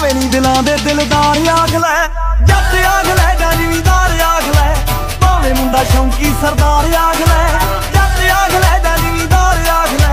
ਆਵੇ ਨੀ ਦਿਲਾਂ ਦੇ ਦਿਲਦਾਰ ਆਖ ਲੈ ਜੱਟ ਆਖ ਲੈ।